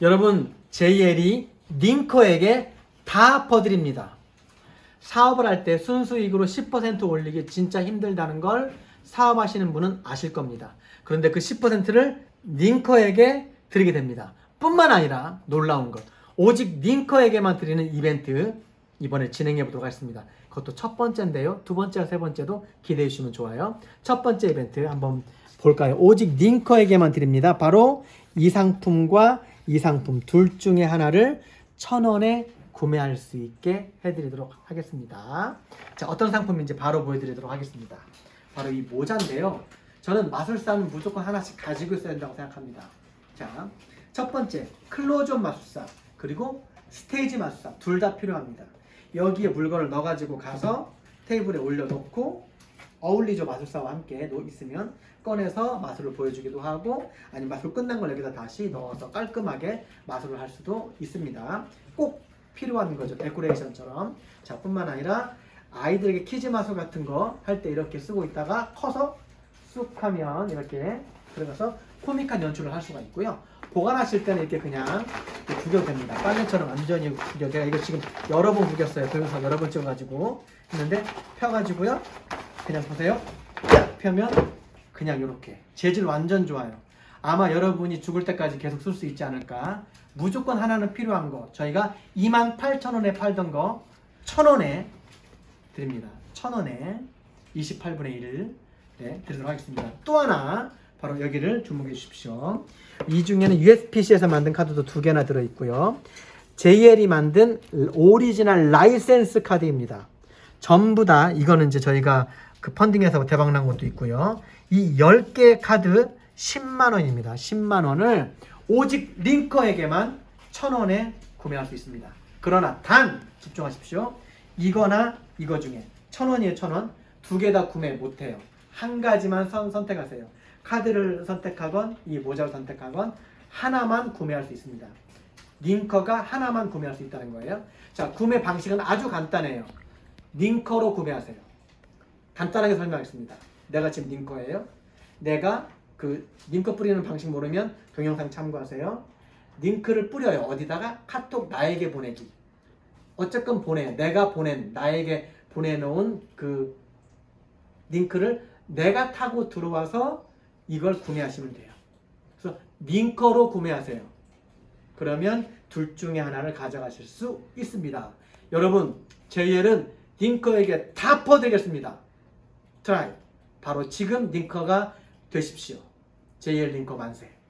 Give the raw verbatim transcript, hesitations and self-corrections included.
여러분, 제이엘이 링커에게 다 퍼드립니다. 사업을 할 때 순수익으로 십 퍼센트 올리기 진짜 힘들다는 걸 사업하시는 분은 아실 겁니다. 그런데 그 십 퍼센트를 링커에게 드리게 됩니다. 뿐만 아니라 놀라운 것, 오직 링커에게만 드리는 이벤트 이번에 진행해 보도록 하겠습니다. 그것도 첫 번째인데요. 두 번째와 세 번째도 기대해 주시면 좋아요. 첫 번째 이벤트 한번 볼까요? 오직 링커에게만 드립니다. 바로 이 상품과 이 상품 둘 중에 하나를 천 원에 구매할 수 있게 해드리도록 하겠습니다. 자, 어떤 상품인지 바로 보여드리도록 하겠습니다. 바로 이 모자인데요. 저는 마술사는 무조건 하나씩 가지고 있어야 된다고 생각합니다. 자, 첫 번째 클로즈업 마술사 그리고 스테이지 마술사 둘 다 필요합니다. 여기에 물건을 넣어가지고 가서 테이블에 올려놓고 어울리죠. 마술사와 함께 있으면 꺼내서 마술을 보여주기도 하고 아니면 마술 끝난 걸 여기다 다시 넣어서 깔끔하게 마술을 할 수도 있습니다. 꼭 필요한 거죠. 데코레이션처럼. 자, 뿐만 아니라 아이들에게 키즈 마술 같은 거 할 때 이렇게 쓰고 있다가 커서 쑥 하면 이렇게 들어가서 코믹한 연출을 할 수가 있고요. 보관하실 때는 이렇게 그냥 구겨도 됩니다. 빨래처럼 완전히 구겨. 내가 이거 지금 여러 번 구겼어요. 동영상 여러 번 찍어가지고 했는데 펴가지고요. 그냥 보세요. 펴면 그냥 이렇게 재질 완전 좋아요. 아마 여러분이 죽을 때까지 계속 쓸 수 있지 않을까. 무조건 하나는 필요한 거 저희가 이만 팔천 원에 팔던 거 천 원에 드립니다. 천 원에 이십팔 분의 일 네, 드리도록 하겠습니다. 또 하나 바로 여기를 주목해 주십시오. 이 중에는 유에스피씨에서 만든 카드도 두 개나 들어있고요. 제이엘이 만든 오리지널 라이센스 카드입니다. 전부 다 이거는 이제 저희가 그 펀딩에서 대박난 것도 있고요. 이 열 개 카드 십만 원입니다. 십만 원을 오직 링커에게만 천 원에 구매할 수 있습니다. 그러나 단 집중하십시오. 이거나 이거 중에 천 원이에요. 천 원. 두 개 다 구매 못해요. 한 가지만 선, 선택하세요. 카드를 선택하건 이 모자를 선택하건 하나만 구매할 수 있습니다. 링커가 하나만 구매할 수 있다는 거예요. 자, 구매 방식은 아주 간단해요. 링커로 구매하세요. 간단하게 설명하겠습니다. 내가 지금 링커예요. 내가 그 링커 뿌리는 방식 모르면 동영상 참고하세요. 링크를 뿌려요. 어디다가? 카톡 나에게 보내기. 어쨌건 보내요. 내가 보낸, 나에게 보내놓은 그 링크를 내가 타고 들어와서 이걸 구매하시면 돼요. 그래서 링커로 구매하세요. 그러면 둘 중에 하나를 가져가실 수 있습니다. 여러분, 제이엘은 링커에게 다 퍼드리겠습니다. 트라이. 바로 지금 링커가 되십시오. 제이엘 링커 만세.